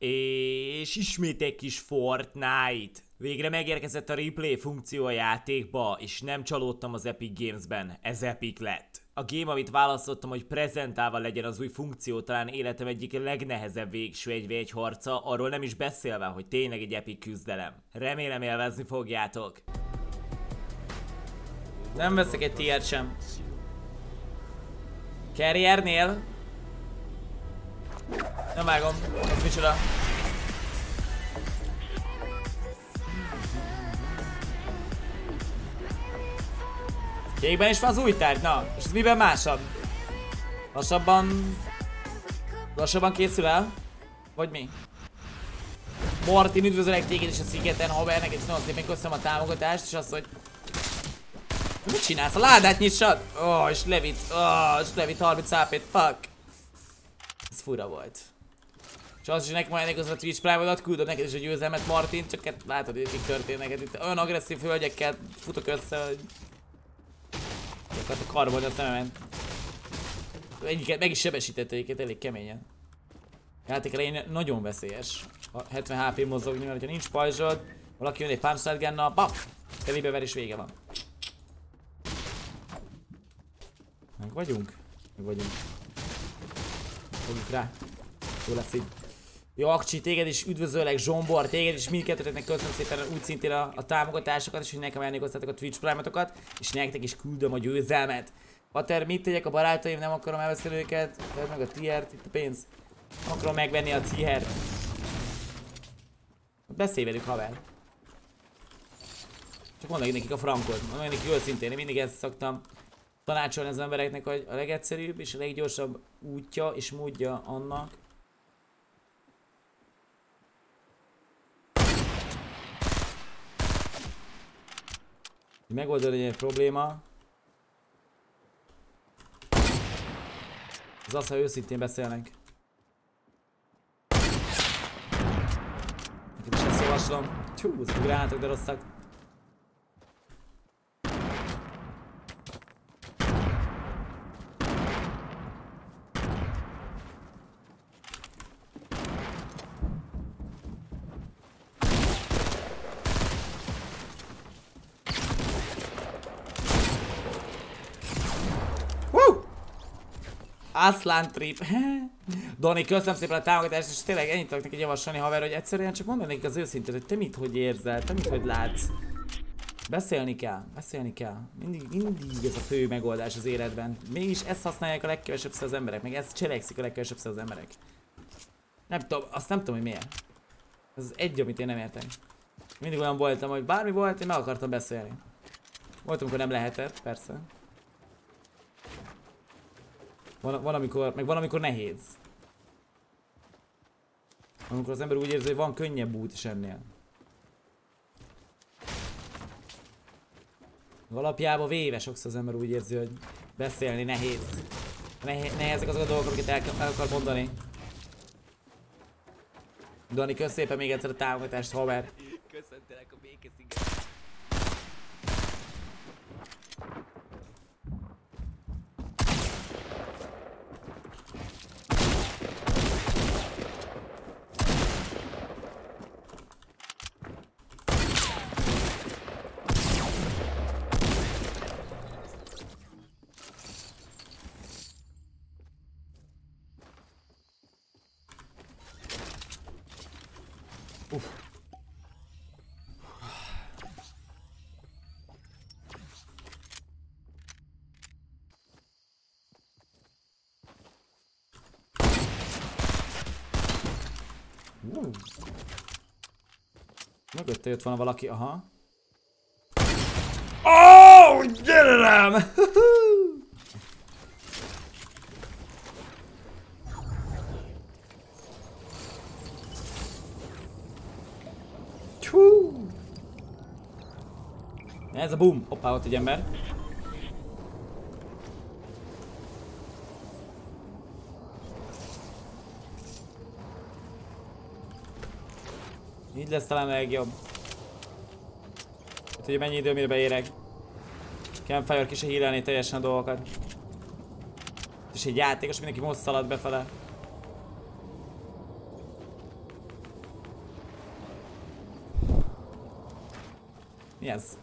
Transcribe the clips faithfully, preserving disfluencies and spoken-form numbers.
És ismét egy kis Fortnite. Végre megérkezett a replay funkció a játékba, és nem csalódtam az Epic Games-ben, ez epic lett. A game, amit választottam, hogy prezentálva legyen az új funkció, talán életem egyik legnehezebb végső egy v egy harca, arról nem is beszélve, hogy tényleg egy epic küzdelem. Remélem élvezni fogjátok. Nem veszek egy tiert sem. Carriernél? Nem vágom, az micsoda. Kékben is van az új tárgy, na, és ez miben másabb? Lassabban... Lassabban készül el? Vagy mi? Martin, üdvözöllek téged is a szigeten, havernek, és nagyon szépen köszönöm a támogatást, és azt, hogy... Mit csinálsz? A ládát nyissad? Ó, oh, és levit, ó, oh, és levit harminc há pét, fuck. Ez fura volt. És az is nekem majd az a Twitch Prime-odat küldöm neked is a győzelmet, Martin, csak hát látod, hogy itt történt neked itt olyan agresszív hölgyekkel futok össze, hogy... Akartak karbolni a szememen. Egyiket meg is sebesítette egyiket elég keményen. Játék elején nagyon veszélyes. A hetven há pé mozogni, mert ha nincs pajzsod, valaki jön egy pump shotgunnal, bam! Telébe ver és vége van. Meg vagyunk? Meg vagyunk. Fogjuk rá. Jó lesz így. Jó, Akcsi, téged is üdvözöllek, Zsombor, téged is mindkettőtöknek köszönöm szépen úgy szintén a, a támogatásokat, és hogy nekem elnékoztatok a Twitch Prime-otokat, és nektek is küldöm a győzelmet. Pater, mit tegyek a barátaim, nem akarom elveszteni őket, vedd meg a tiert, itt a pénz. Nem akarom megvenni a tiert. Beszélj velük, haver. Csak mondd nekik a frankot, mondd nekik őszintén, én mindig ezt szoktam tanácsolni az embereknek, hogy a legegyszerűbb és a leggyorsabb útja és módja annak, megoldani egy probléma. Az az, ha őszintén beszélnek. Neked is ezt javaslom. Tyú, ezek a gránátok de rosszak. Aslan trip. Doni, köszönöm szépen a támogatást, és tényleg ennyit tudok neked javasolni, haver, hogy egyszerűen csak mondd nekik az őszintén, hogy te mit hogy érzel, te mit hogy látsz. Beszélni kell, beszélni kell. Mindig, mindig ez a fő megoldás az életben. Mégis ezt használják a legkevesebb az emberek, meg ezt cselekszik a legkevesebb az emberek. Nem tudom, azt nem tudom, hogy miért. Ez az egy, amit én nem értek. Mindig olyan voltam, hogy bármi volt, én meg akartam beszélni. Voltam, amikor nem lehetett, persze. Van, van amikor, meg van amikor nehéz. Amikor az ember úgy érzi, hogy van könnyebb út is ennél. Alapjában véve sokszor az ember úgy érzi, hogy beszélni nehéz. Nehezek azok a dolgok, amiket el, el akar mondani. Dani, kösz szépen még egyszer a támogatást, haver. Köszöntelek a békesziget. Uff. Uh. Mögötte jött volna valaki, aha. Oh, gyere rám! Ez a boom! Hoppá, ott egy ember. Így lesz talán a legjobb. Hát, hogy mennyi idő, mire beérek. Campfire ki se hírelni teljesen a dolgokat. És egy játékos mindenki most szalad befele. Mi ez?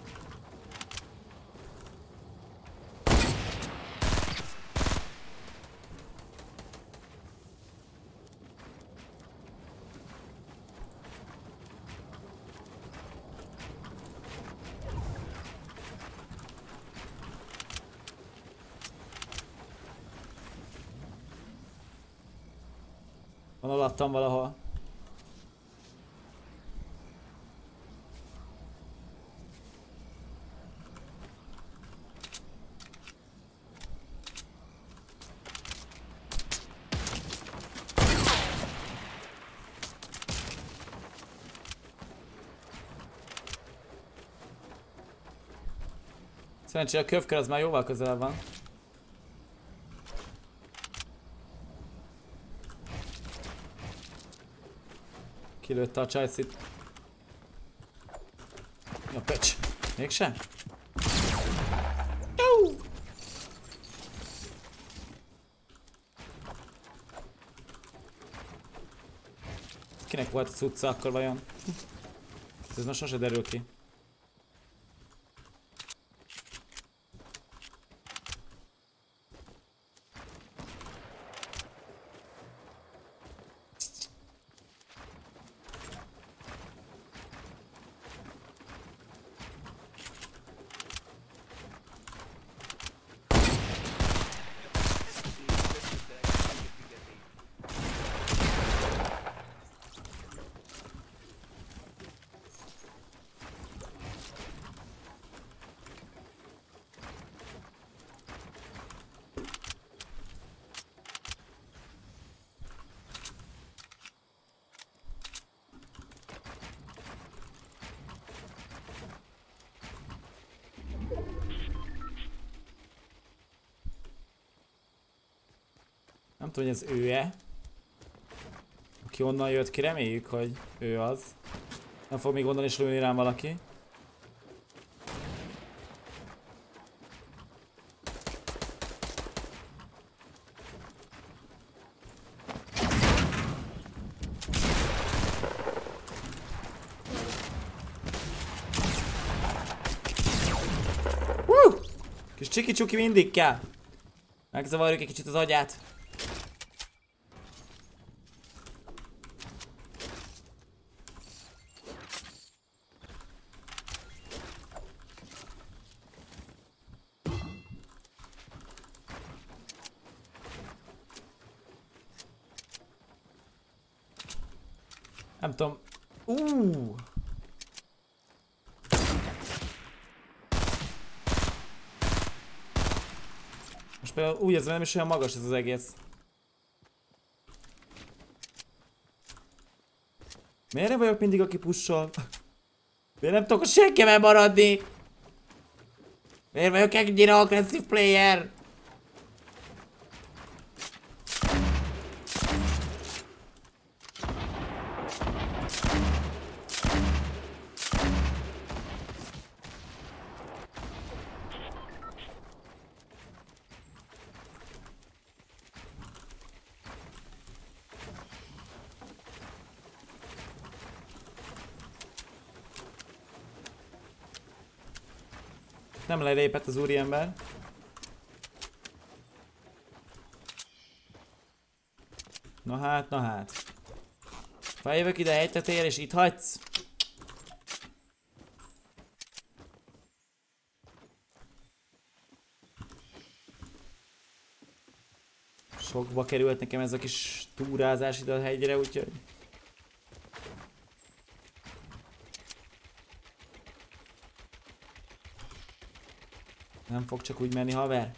Van alattam valahol. Szerencsére a kövkör az már jóval közelebb van. Kilőtte a csajszit. A pecs. Mégsem? Kinek volt a cucca akkor vajon? Ez most sose derül ki. Nem tudom, hogy ez ő-e. Aki onnan jött ki, reméljük, hogy ő az. Nem fog még onnan is lőni rám valaki. Woo! Kis csiki-csuki mindig kell. Megzavarjuk egy kicsit az agyát. Nem tudom. Uh. Most például úgy érzem, nem is olyan magas ez az egész. Miért nem vagyok mindig, aki pushol? Miért nem tudok senkivel maradni? Miért vagyok ennyire agresszív player? Nem lelépett az úriember. Na hát, na hát. Feljövök ide egy tetér és itt hagysz? Sokba került nekem ez a kis túrázás ide a hegyre, úgyhogy... Nem fog csak úgy menni, haver.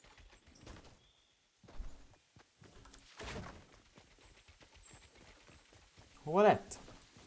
Hova lett?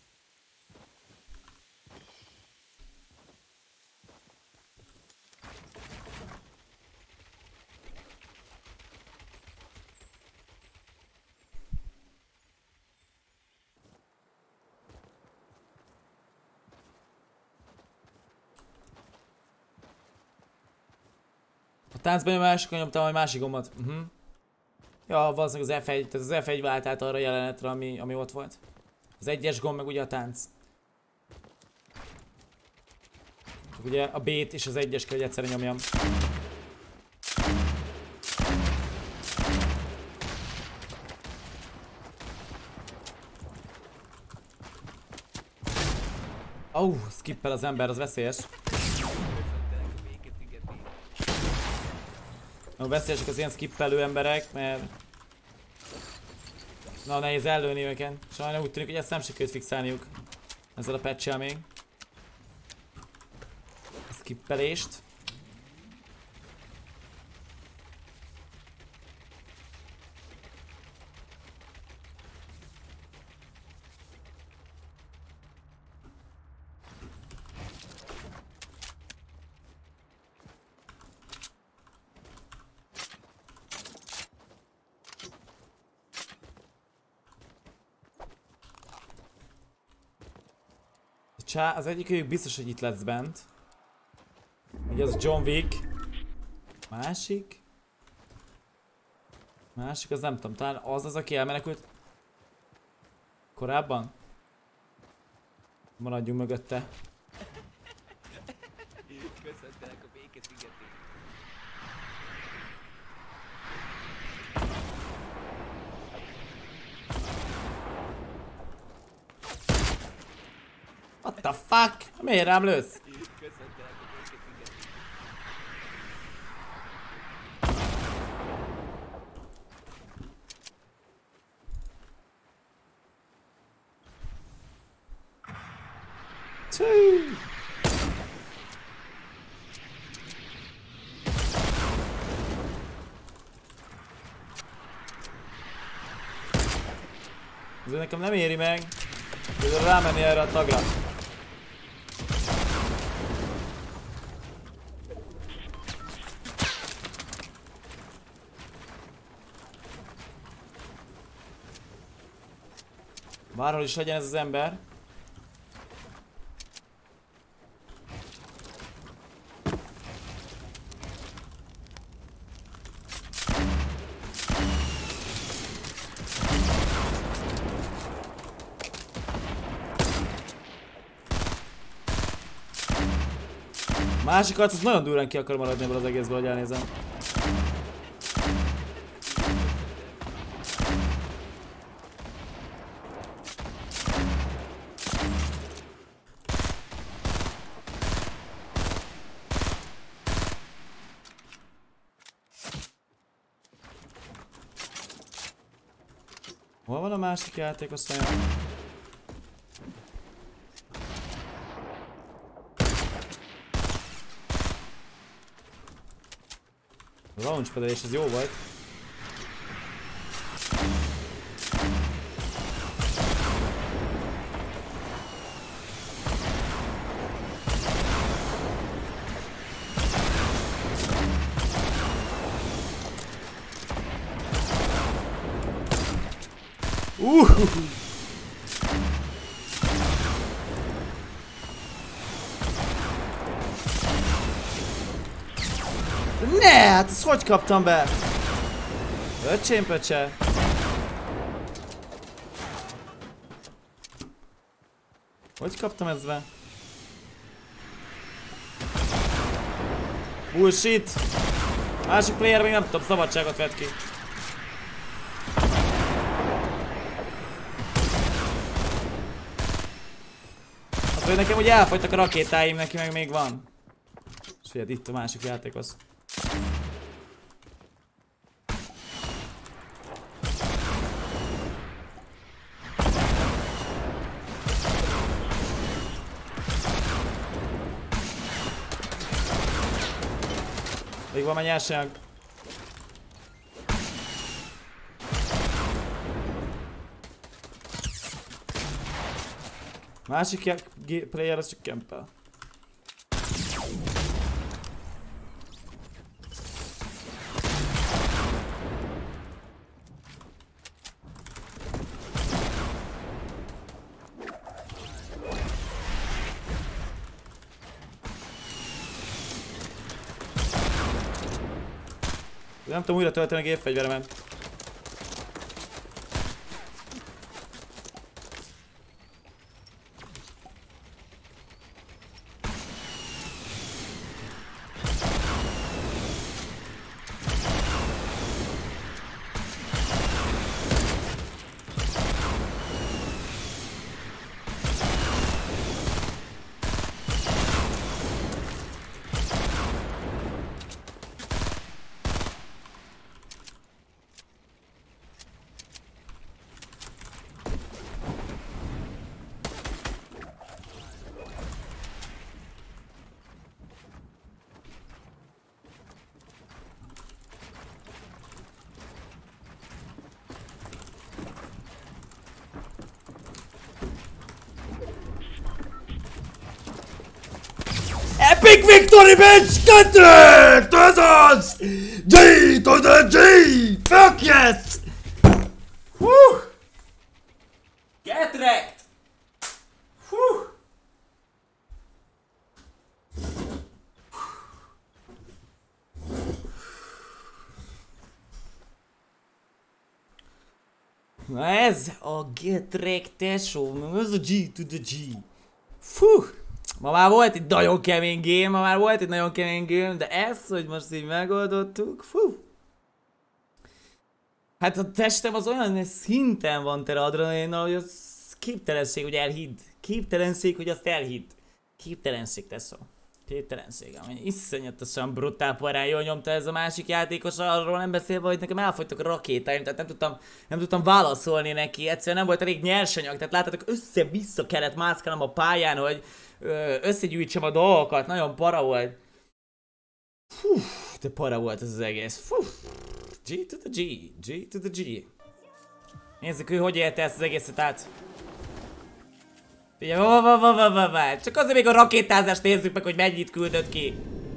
A táncban nyomásokon nyomtam egy másik gombot. Uh -huh. Ja, valószínűleg az F egy, tehát az F egy vált át arra a jelenetre, ami, ami ott volt. Az egyes gomb meg ugye a tánc. Ugye a B-t és az egyes kell, hogy egyszerre nyomjam. Ó, oh, skippel az ember, az veszélyes. No, veszélyesek az ilyen skippelő emberek, mert... Na, nehéz ellőni őket. Sajnálom úgy tűnik, hogy ezt nem sikerült fixálniuk. Ezzel a patch-el még. A skippelést. Csá, az egyikük biztos, hogy itt lesz bent. Ugye az John Wick. Másik? Másik, az nem tudom, talán az az, aki elmenekült korábban? Maradjunk mögötte. Köszöntelek a békeszigetén. What the fuck? Miért rám lősz? Köszöntelek a békeszigetén. Csí! Ez nekem nem éri meg. Tudod rámenni erre a tagra. Bárhol is legyen ez az ember. Másik arc az nagyon durván ki akar maradni ebből az egészből, hogy elnézem. Hol van a másik játék, azt mondja? A launchpad-elés az jó volt. Uh! Ne, hát ezt hogy kaptam be? Öcsém pöcse. Hogy kaptam ezt be? Bullshit! Másik player még nem tudom, szabadságot vett ki. Hát, hogy nekem ugye elfogytak a rakétáim, neki meg még van. És figyeld, itt a másik játékhoz. Még van a nyerság. Másik player az csak kempel. Nem tudom újra tölteni a gépfegyveremet. Epic victory, bitch! Kettőt! Ez az! G to the G! Fuck yes! Hú! Get wrecked! Hú! Na ez a Get wrecked tesó, ez a G to the G. Fú! Ma már volt egy nagyon kemény game, ma már volt egy nagyon kemény game, de ezt, hogy most így megoldottuk, fú! Hát a testem az olyan szinten van tele adrenalinnal, hogy az képtelenség, hogy elhidd. Képtelenség, hogy azt elhidd. Képtelenség, teszó. Képtelenség, ami iszonyatosan brutál parán jól nyomta ez a másik játékos, arról nem beszélve, hogy nekem elfogytak a rakétáim, tehát nem tudtam, nem tudtam válaszolni neki, egyszerűen nem volt elég nyersanyag, tehát láttátok, össze-vissza kellett mászkálnom a pályán, hogy ö, összegyűjtsem a dolgokat, nagyon para volt. Fú, de para volt ez az egész, fú. G to the G, G to the G. Nézzük, ő hogy élte ezt az egészet át. Figyelj, va, va, va, va, va, va. Csak azért még a rakétázást nézzük meg, hogy mennyit küldött ki.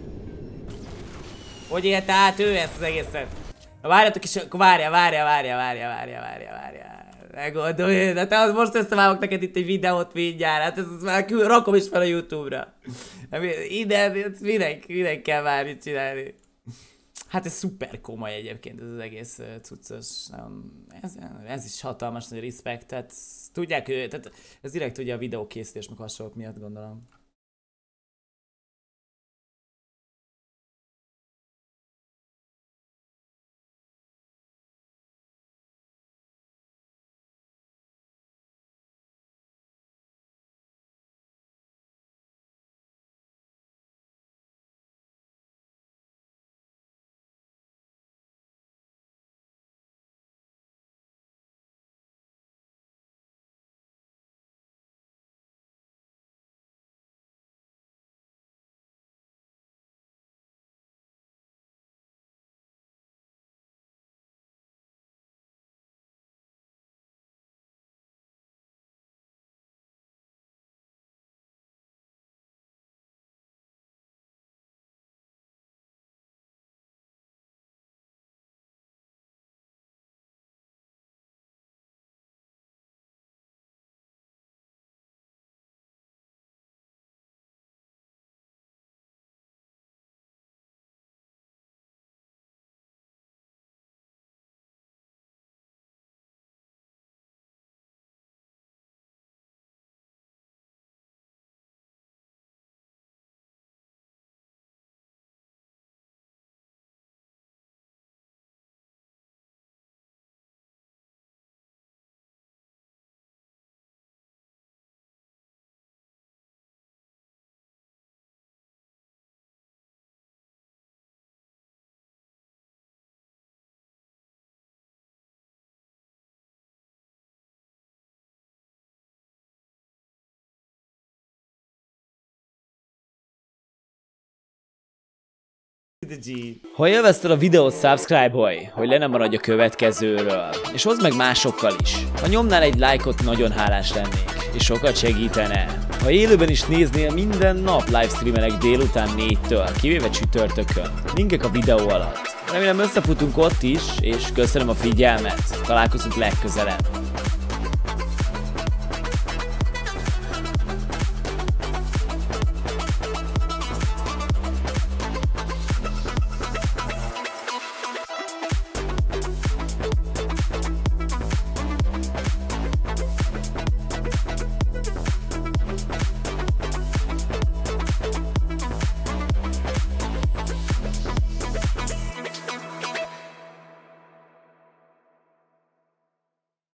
Hogy élte át ő ezt az egészet? Na várjatok is, akkor várja, várja, várja, várja, várja, várja, várja. Megoldom, de te az most összevágok neked itt egy videót mindjárt, hát ezt már rakom is fel a YouTube-ra. Ide, minek, minek kell már mit csinálni. Hát ez szuper komoly egyébként ez az egész uh, cuccos, ez, ez is hatalmas nagy respekt, tehát tudják ő, tehát ez direkt ugye a videókészítés meg hasonlók miatt gondolom. Ha élvezted a videót, subscribe-olj, hogy le nem maradj a következőről, és hozd meg másokkal is. Ha nyomnál egy lájkot, nagyon hálás lennék, és sokat segítene. Ha élőben is néznél, minden nap livestreamelek délután négytől, kivéve csütörtökön. Linkek a videó alatt. Remélem összefutunk ott is, és köszönöm a figyelmet. Találkozunk legközelebb.